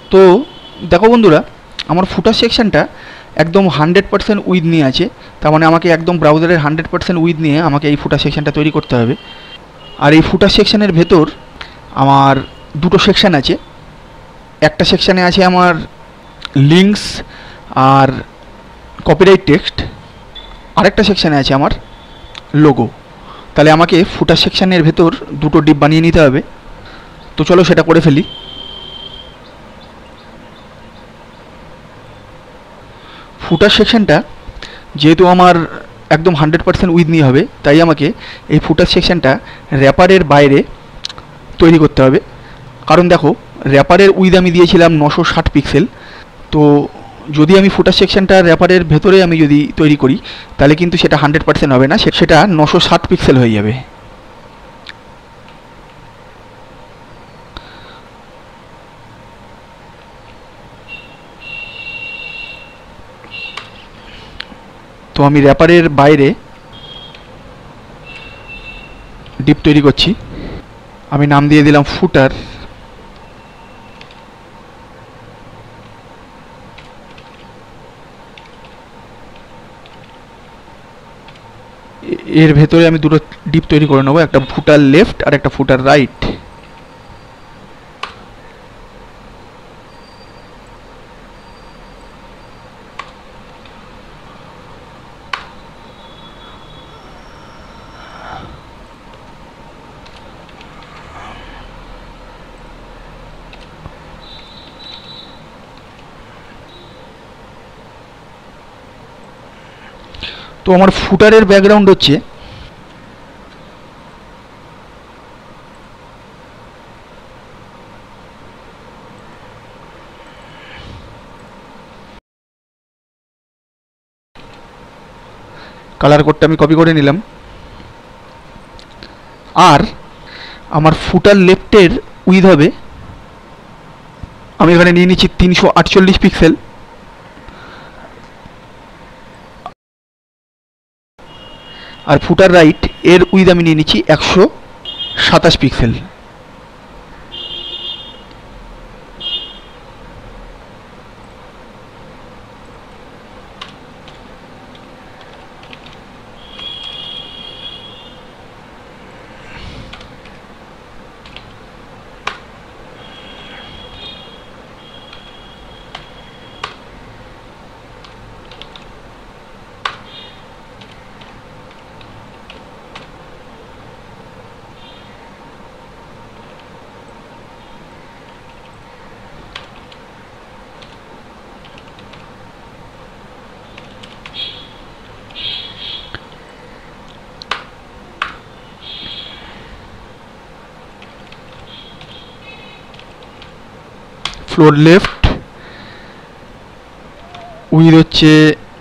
তো দেখো বন্ধুরা, আমার ফুটার সেকশনটা একদম 100% উইথ নিয়ে আছে। তার মানে আমাকে একদম ব্রাউজারের 100% উইথ নিয়ে আমাকে এই ফুটার সেকশনটা তৈরি করতে হবে। আর এই ফুটার সেকশনের ভেতর আমার দুটো সেকশন আছে। একটা সেকশানে আছে আমার লিঙ্কস আর কপিরাইট টেক্সট, আরেকটা সেকশানে আছে আমার লোগো। তাহলে আমাকে ফুটার সেকশানের ভেতর দুটো ডিপ বানিয়ে নিতে হবে। তো চলো সেটা করে ফেলি। ফুটার সেকশনটা যেহেতু আমার একদম 100% উইথ নিয়ে হবে, তাই আমাকে এই ফুটার সেকশনটা র্যাপারের বাইরে তৈরি করতে হবে। কারণ দেখো, র্যাপারের উইথ আমি দিয়েছিলাম 960 পিক্সেল। তো যদি আমি ফুটার সেকশনটা র্যাপারের ভেতরে আমি যদি তৈরি করি, তাহলে কিন্তু সেটা 100% হবে না, সেটা 960 পিক্সেল হয়ে যাবে। তো আমি র্যাপারের বাইরে ডিপ তৈরি করছি। আমি নাম দিয়ে দিলাম ফুটার। এর ভেতরে আমি দুটো ডিপ তৈরি করে নেবো, একটা ফুটার লেফট আর একটা ফুটার রাইট। তো আমার ফুটারের ব্যাকগ্রাউন্ড হচ্ছে কালার কোডটা আমি কপি করে নিলাম। আর আমার ফুটার লেফটের উইথ হবে, আমি এখানে নিয়ে নিচ্ছি 348 পিক্সেল। আর ফুটার রাইট এর উইথ আমি নিয়ে নিচ্ছি 127 পিক্সেল। ফ্লোর লেফট উইথ হচ্ছে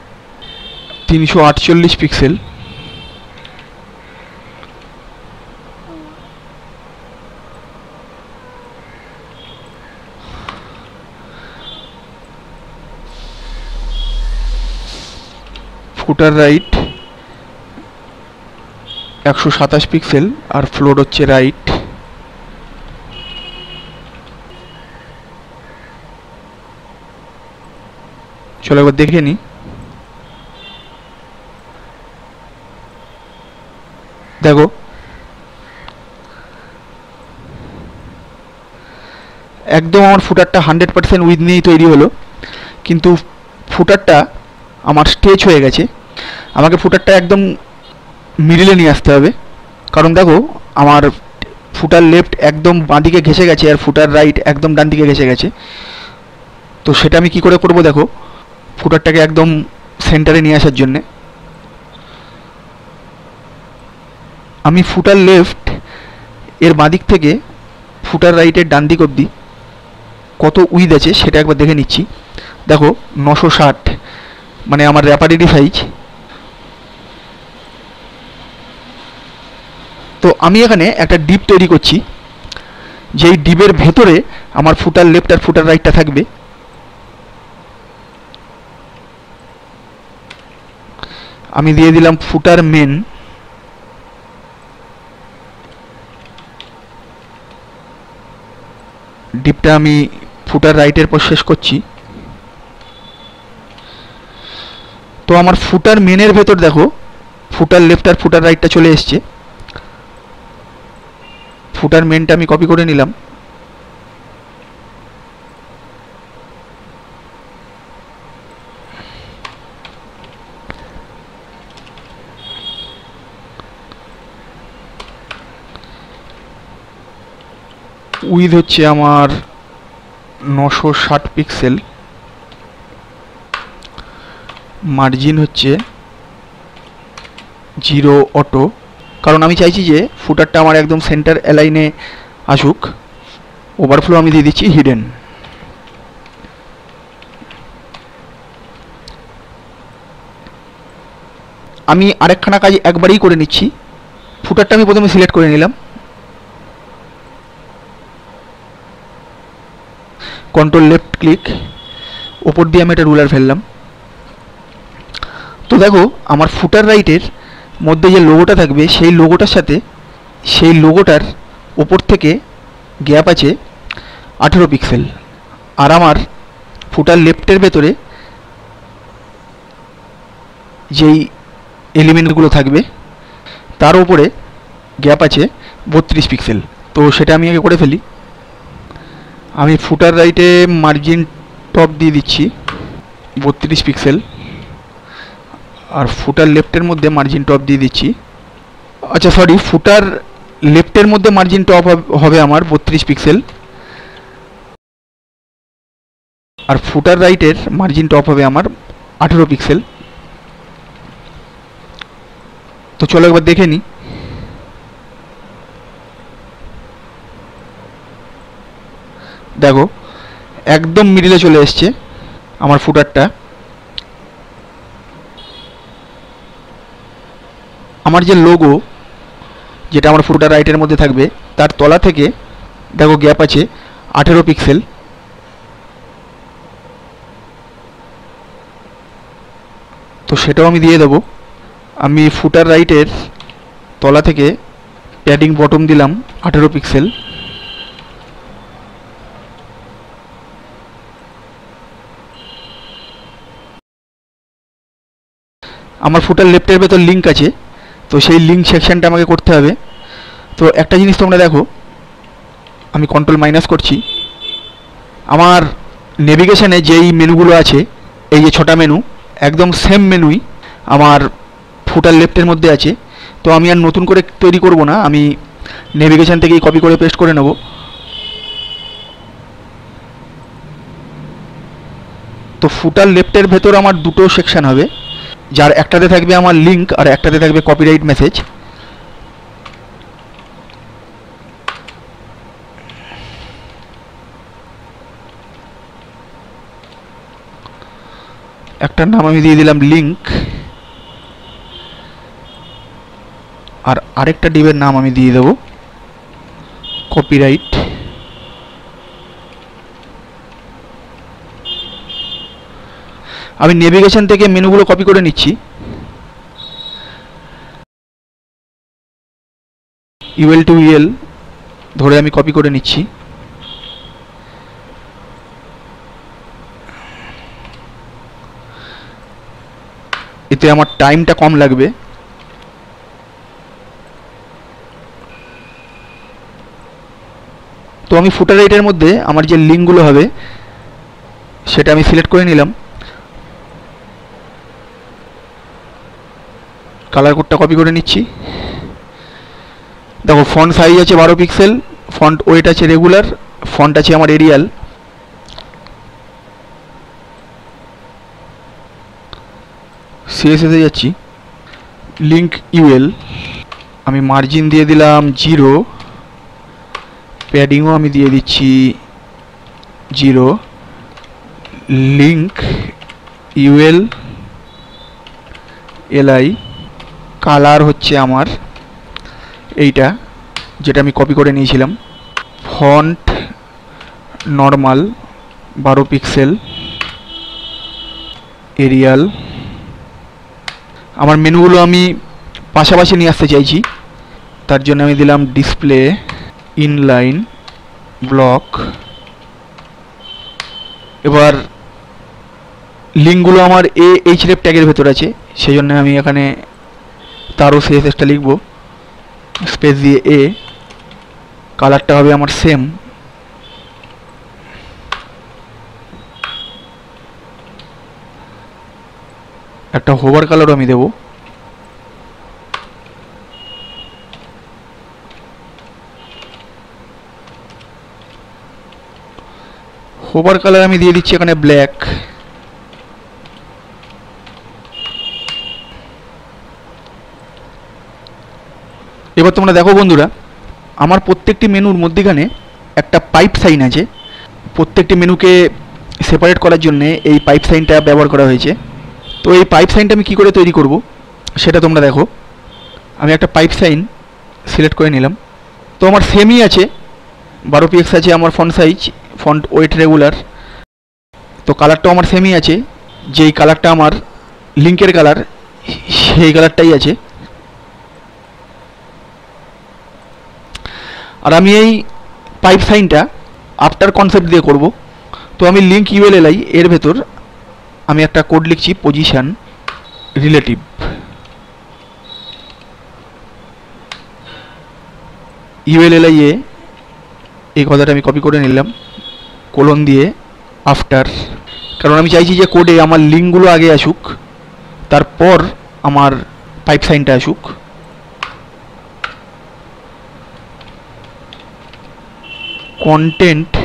348 পিক্সেল। ফুটার রাইট 127 পিক্সেল আর ফ্লোর হচ্ছে রাইট। চলো একবার দেখে নি। দেখো, একদম আমার ফুটারটা 100% উইথ নিয়েই তৈরি হলো, কিন্তু ফুটারটা আমার স্টেচ হয়ে গেছে। আমাকে ফুটারটা একদম মিডিলে নিয়ে আসতে হবে। কারণ দেখো, আমার ফুটার লেফট একদম বাঁ দিকে ঘেসে গেছে আর ফুটার রাইট একদম ডান দিকে ঘেসে গেছে। তো সেটা আমি কি করে করব, দেখো, ফুটারটাকে একদম সেন্টারে নিয়ে আসার জন্যে আমি ফুটার লেফট এর বাঁ দিক থেকে ফুটার রাইটের ডান দিক অবধি কত উইথ আছে সেটা একবার দেখে নিচ্ছি। দেখো, 960, মানে আমার র্যাপারেরই সাইজ। তো আমি এখানে একটা ডিপ তৈরি করছি, যেই ডিপের ভেতরে আমার ফুটার লেফট আর ফুটার রাইটটা থাকবে। আমি দিয়ে দিলাম ফুটার মেন। ডিপটা আমি ফুটার রাইটের পর শেষ করছি। তো আমার ফুটার মেনের ভেতর দেখো ফুটার লেফট আর ফুটার রাইটটা চলে এসছে। ফুটার মেনটা আমি কপি করে নিলাম। উইথ হচ্ছে আমার 960 পিক্সেল, মার্জিন হচ্ছে 0 অটো, কারণ আমি চাইছি যে ফুটারটা আমার একদম সেন্টার অ্যালাইনে আসুক। ওভারফ্লো আমি দিয়ে দিচ্ছি হিডেন। আমি আরেকখানা কাজ একবারেই করে নিচ্ছি। ফুটারটা আমি প্রথমে সিলেক্ট করে নিলাম, কন্ট্রোল লেফট ক্লিক, ওপর দিয়ে আমি একটা রুলার ফেললাম। তো দেখো আমার ফুটার রাইটের মধ্যে যে লোগোটা থাকবে সেই লোগোটার সাথে সেই লোগোটার ওপর থেকে গ্যাপ আছে 18 পিক্সেল, আর আমার ফুটার লেফটের ভেতরে যেই এলিমেন্টগুলো থাকবে তার উপরে গ্যাপ আছে 32 পিক্সেল। তো সেটা আমি আগে করে ফেলি। আমি ফুটার রাইটে মার্জিন টপ দিয়ে দিচ্ছি 32 পিক্সেল, আর ফুটার লেফটের মধ্যে মার্জিন টপ দিয়ে দিচ্ছি, আচ্ছা সরি, ফুটার লেফটের মধ্যে মার্জিন টপ হবে আমার 32 পিক্সেল, আর ফুটার রাইটের মার্জিন টপ হবে আমার 18 পিক্সেল। তো চলো একবার দেখে নিই। দেখো একদম মিডিলে চলে এসছে আমার ফুটারটা। আমার যে লোগো যেটা আমার ফুটার রাইটের মধ্যে থাকবে তার তলা থেকে দেখো গ্যাপ আছে 18 পিক্সেল। তো সেটাও আমি দিয়ে দেবো। আমি ফুটার রাইটের তলা থেকে প্যাডিং বটম দিলাম 18 পিক্সেল। আমার ফুটার লেফটের ভেতর লিঙ্ক আছে, তো সেই লিঙ্ক সেকশনটা আমাকে করতে হবে। তো একটা জিনিস তোমরা দেখো, আমি কন্ট্রোল মাইনাস করছি, আমার নেভিগেশনে যেই মেনুগুলো আছে এই যে ছটা মেনু একদম সেম মেনুই আমার ফুটার লেফটের মধ্যে আছে। তো আমি আর নতুন করে তৈরি করব না, আমি নেভিগেশন থেকেই কপি করে পেস্ট করে নেব। তো ফুটার লেফটের ভেতর আমার দুটো সেকশন হবে, যার একটাতে থাকবে আমার লিঙ্ক আর একটাতে থাকবে কপিরাইট মেসেজ। একটার নাম আমি দিয়ে দিলাম লিঙ্ক, আর আরেকটা ডিবের নাম আমি দিয়ে দেবো কপিরাইট। আমি নেভিগেশন থেকে মেনুগুলো কপি করে নিচ্ছি। ইউএল টু ইএল ধরে আমি কপি করে নিচ্ছি। এতে আমার টাইমটা কম লাগবে। তো আমি ফুটার রাইটের মধ্যে আমার যে লিঙ্কগুলো হবে সেটা আমি সিলেক্ট করে নিলাম, কালার কোডটা কপি করে নিচ্ছি। দেখো ফন্ট সাইজ আছে 12 পিক্সেল, ফন্ট ওয়েট আছে রেগুলার, ফন্ট আছে আমার এরিয়াল। সিএসএসে যাচ্ছি, লিঙ্ক ইউএল, আমি মার্জিন দিয়ে দিলাম 0, প্যাডিংও আমি দিয়ে দিচ্ছি 0, লিঙ্ক ইউএল এলআই, কালার হচ্ছে আমার এইটা যেটা আমি কপি করে নিয়েছিলাম, ফন্ট নর্মাল 12 পিক্সেল, এরিয়াল। আমার মেনুগুলো আমি পাশাপাশি নিয়ে আসতে চাইছি, তার জন্য আমি দিলাম ডিসপ্লে, ইনলাইন, ব্লক, এবার লিঙ্কগুলো আমার href ট্যাগের ভেতর আছে, সেই জন্য আমি এখানে তারও CSSটা লিখব, স্পেস দিয়ে কালারটা হবে আমার সেম, একটা হোভার কালারও আমি দেব। হোভার কালার আমি দিয়ে দিচ্ছি এখানে ব্ল্যাক। এবার তোমরা দেখো বন্ধুরা, আমার প্রত্যেকটি মেনুর মধ্যখানে একটা পাইপ সাইন আছে। প্রত্যেকটি মেনুকে সেপারেট করার জন্য এই পাইপ সাইনটা ব্যবহার করা হয়েছে। তো এই পাইপ সাইনটা আমি কী করে তৈরি করব সেটা তোমরা দেখো। আমি একটা পাইপ সাইন সিলেক্ট করে নিলাম। তো আমার সেমই আছে, 12 px আছে আমার font size, font weight regular. তো কালারটাও আমার সেমই আছে, যেই কালারটা আমার লিঙ্কের কালার সেই কালারটাই আছে। আর আমি এই পাইপ সাইনটা আফটার কনসেপ্ট দিয়ে করব। তো আমি লিঙ্ক ULLI এর ভেতর আমি একটা কোড লিখছি, পজিশন রিলেটিভ। ULLI এই কথাটা আমি কপি করে নিলাম, কোলন দিয়ে আফটার, কারণ আমি চাইছি যে কোডে আমার লিঙ্কগুলো আগে আসুক, তারপর আমার পাইপ সাইনটা আসুক। কন্টেন্ট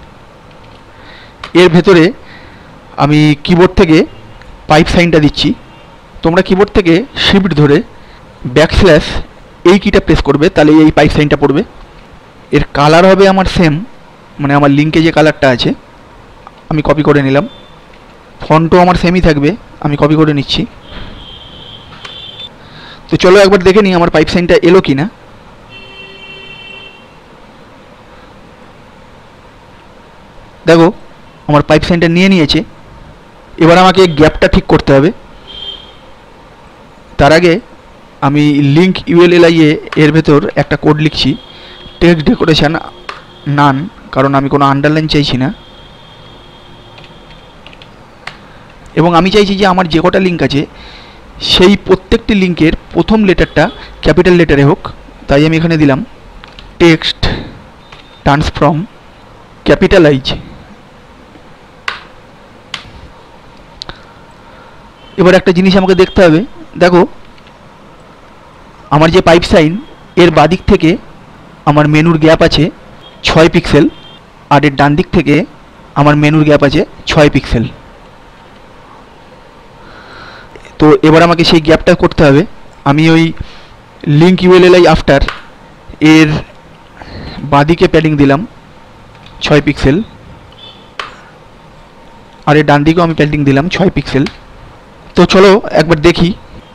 এর ভেতরে আমি কিবোর্ড থেকে পাইপ সাইনটা দিচ্ছি। তোমরা কিবোর্ড থেকে শিফট ধরে ব্যাকস্ল্যাশ এই কিটা প্রেস করবে, তাহলে এই পাইপ সাইনটা পড়বে। এর কালার হবে আমার সেম, মানে আমার লিঙ্কে যে কালারটা আছে আমি কপি করে নিলাম। ফন্টও আমার সেমই থাকবে, আমি কপি করে নিচ্ছি। তো চলো একবার দেখে নিই আমার পাইপ সাইনটা এলো কি না। দেখো আমার পাইপ সাইনটা নিয়ে নিয়েছে। এবার আমাকে গ্যাপটা ঠিক করতে হবে। তার আগে আমি লিঙ্ক ULLI এর ভেতর একটা কোড লিখছি, টেক্সট ডেকোরেশন নান, কারণ আমি কোনো আন্ডারলাইন চাইছি না। এবং আমি চাইছি যে আমার যে কটা লিঙ্ক আছে সেই প্রত্যেকটি লিঙ্কের প্রথম লেটারটা ক্যাপিটাল লেটারে হোক। তাই আমি এখানে দিলাম টেক্সট ট্রান্সফর্ম ক্যাপিটালাইজ। এবার একটা জিনিস আমাকে দেখতে হবে, দেখো আমার যে পাইপ সাইন এর বাদিক থেকে আমার মেনুর গ্যাপ আছে 6 পিক্সেল, আর এর ডান দিক থেকে আমার মেনুর গ্যাপ আছে 6 পিক্সেল। তো এবার আমাকে সেই গ্যাপটা করতে হবে। আমি ওই লিঙ্ক ULLI আফটার এর বাদিকে প্যাডিং দিলাম 6 পিক্সেল, আর এর ডান দিকেও আমি প্যাডিং দিলাম 6 পিক্সেল। তো চলো একবার দেখি।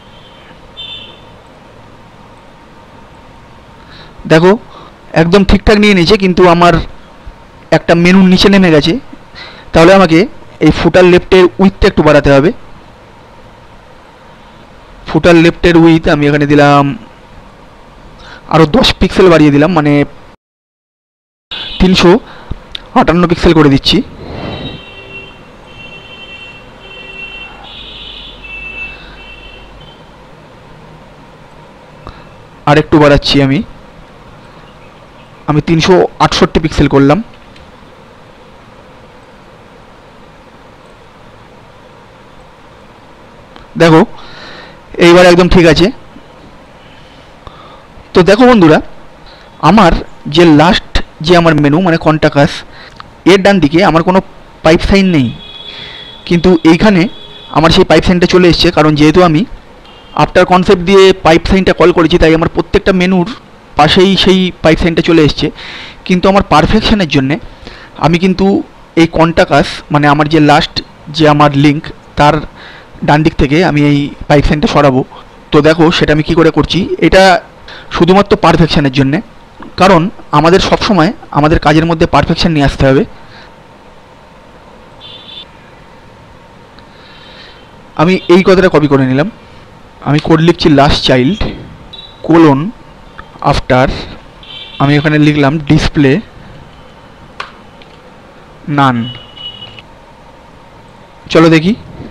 দেখো একদম ঠিকঠাক নিয়ে নিয়েছে, কিন্তু আমার একটা মেনুর নিচে নেমে গেছে। তাহলে আমাকে এই ফুটার লেফটের উইথটা একটু বাড়াতে হবে। ফুটার লেফটের উইথ আমি এখানে দিলাম আরও 10 পিক্সেল বাড়িয়ে দিলাম, মানে 358 পিক্সেল করে দিচ্ছি। আর একটু বাড়াচ্ছি, আমি 368 পিক্সেল করলাম। দেখো এইবার একদম ঠিক আছে। তো দেখো বন্ধুরা, আমার যে লাস্ট যে আমার মেনু মানে কন্টাকাস, এর ডান দিকে আমার কোনো পাইপ সাইন নেই, কিন্তু এইখানে আমার সেই পাইপ সাইনটা চলে এসছে, কারণ যেহেতু আমি আফটার কনসেপ্ট দিয়ে পাইপ সাইনটা কল করেছি, তাই আমার প্রত্যেকটা মেনুর পাশেই সেই পাইপ সাইনটা চলে এসছে। কিন্তু আমার পারফেকশনের জন্যে আমি কিন্তু এই কন্টাকাস মানে আমার যে লাস্ট যে আমার লিঙ্ক তার ডান দিক থেকে আমি এই পাইপ সাইনটা সরাবো। তো দেখো সেটা আমি কী করে করছি। এটা শুধুমাত্র পারফেকশনের জন্যে, কারণ আমাদের সবসময় আমাদের কাজের মধ্যে পারফেকশন নিয়ে আসতে হবে। আমি এই কথাটা কপি করে নিলাম। আমি কোড লিখছি লাস্ট চাইল্ড কোলন আফটার, আমি এখানে লিখলাম ডিসপ্লে নান। চলো দেখি।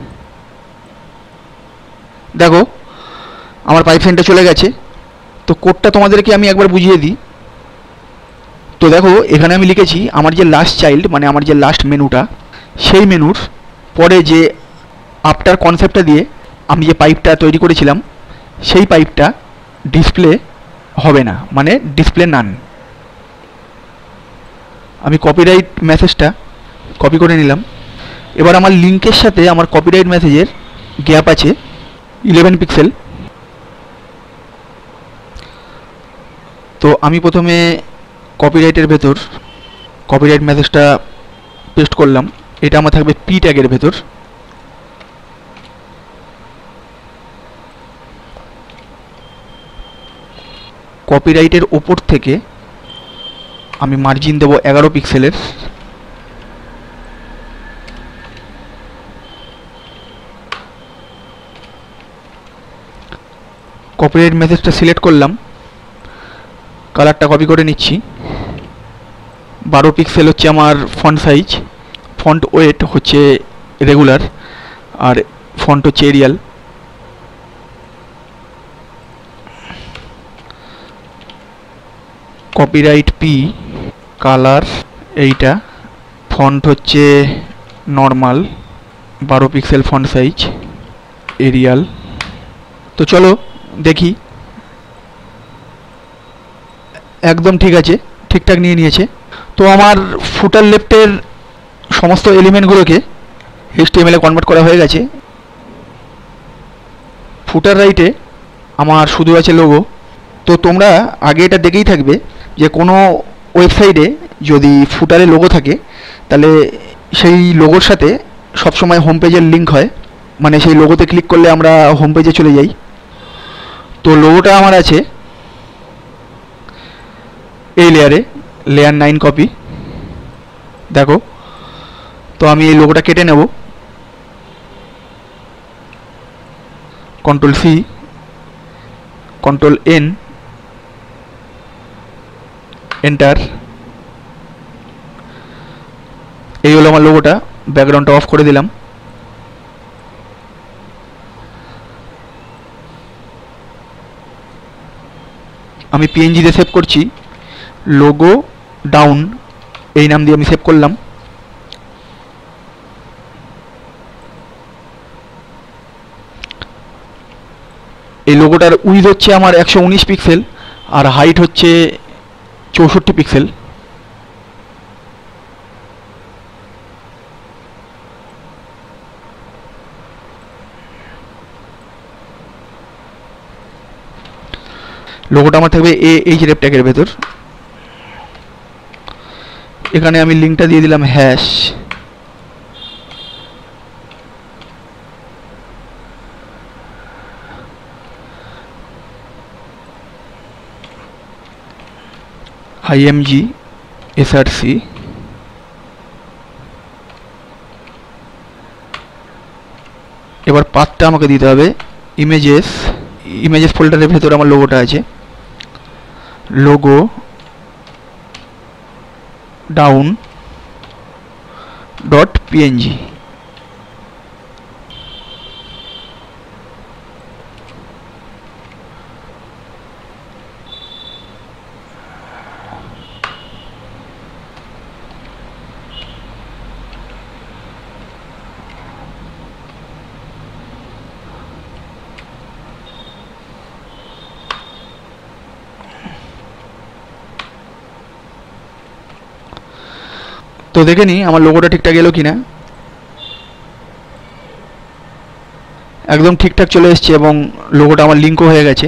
দেখো আমার পাইপলাইনটা চলে গেছে। তো কোডটা তোমাদেরকে আমি একবার বুঝিয়ে দিই। তো দেখো এখানে আমি লিখেছি আমার যে লাস্ট চাইল্ড মানে আমার যে লাস্ট মেনুটা, সেই মেনুর পরে যে আফটার কনসেপ্টটা দিয়ে আমি যে পাইপটা তৈরি করেছিলাম সেই পাইপটা ডিসপ্লে হবে না, মানে ডিসপ্লে নান। আমি কপিরাইট মেসেজটা কপি করে নিলাম। এবার আমার লিঙ্কের সাথে আমার কপিরাইট মেসেজের গ্যাপ আছে 11 পিক্সেল। তো আমি প্রথমে কপিরাইটের ভেতর কপিরাইট মেসেজটা পেস্ট করলাম। এটা আমার থাকবে পি ট্যাগের ভেতর। কপিরাইটের ওপর থেকে আমি মার্জিন দেব 11 পিক্সেলের। কপিরাইট মেসেজটা সিলেক্ট করলাম, কালারটা কপি করে নিচ্ছি। 12 পিক্সেল হচ্ছে আমার ফন্ট সাইজ, ফন্ট ওয়েট হচ্ছে রেগুলার, আর ফন্ট হচ্ছে এরিয়াল। কপিরাইট পি, কালার এইটা, ফন্ট হচ্ছে normal, 12 pixel font size, Arial. তো চলো দেখি। একদম ঠিক আছে, ঠিকঠাক নিয়ে নিয়েছে। তো আমার ফুটার লেফটের সমস্ত এলিমেন্টগুলোকে HTML এ কনভার্ট করা হয়ে গেছে। ফুটার রাইটে আমার শুধু আছে লোগো। তো তোমরা আগে এটা দেখেই থাকবে যে কোনো ওয়েবসাইটে যদি ফুটারে লোগো থাকে তাহলে সেই লোগোর সাথে সবসময় হোম পেজের লিঙ্ক হয়, মানে সেই লোগোতে ক্লিক করলে আমরা হোম পেজে চলে যাই। তো লোগোটা আমার আছে এই লেয়ারে, লেয়ার 9 কপি। দেখো, তো আমি এই লোগোটা কেটে নেব। Control C, control N, enter. এই হলো আমার লোগোটা। ব্যাকগ্রাউন্ডটা অফ করে দিলাম। আমি পিএনজিতে সেভ করছি, লোগো ডাউন এই নাম দিয়ে আমি সেভ করলাম। এই লোগোটার উইডথ হচ্ছে আমার 119 পিক্সেল আর হাইট হচ্ছে 64 পিক্সেল। লোগোটা আমার থাকবে এইচরেফ ট্যাগের ভেতর। এখানে আমি লিঙ্কটা দিয়ে দিলাম হ্যাশ। IMG SRC। এবার পাথটা আমাকে দিতে হবে ইমেজেস। ইমেজেস ফোল্ডারের ভেতরে আমার লোগোটা আছে, লোগো ডাউন ডট পিএনজি। তো দেখে নিই আমার লোগোটা ঠিকঠাক এলো কিনা। একদম ঠিকঠাক চলে এসছে এবং লোগোটা আমার লিঙ্কও হয়ে গেছে।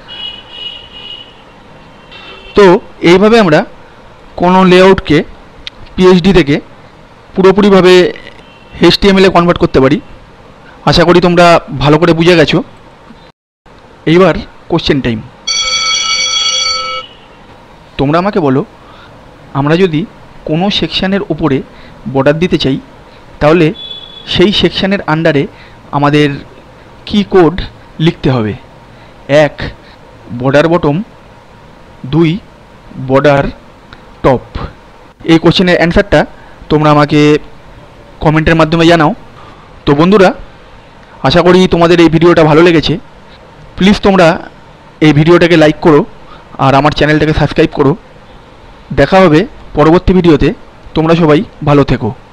তো এইভাবে আমরা কোনো লেআউটকে পিএইচডি থেকে পুরোপুরিভাবে HTML এ কনভার্ট করতে পারি। আশা করি তোমরা ভালো করে বুঝে গেছো। এইবার কোশ্চেন টাইম। তোমরা আমাকে বলো, আমরা যদি কোনো সেকশানের উপরে বর্ডার দিতে চাই তাহলে সেই সেকশানের আন্ডারে আমাদের কি কোড লিখতে হবে? 1 বর্ডার বটম, 2 বর্ডার টপ। এই কোশ্চেনের অ্যান্সারটা তোমরা আমাকে কমেন্টের মাধ্যমে জানাও। তো বন্ধুরা, আশা করি তোমাদের এই ভিডিওটা ভালো লেগেছে। প্লিজ তোমরা এই ভিডিওটাকে লাইক করো আর আমার চ্যানেলটাকে সাবস্ক্রাইব করো। দেখা হবে পরবর্তী ভিডিওতে। তোমরা সবাই ভালো থেকো।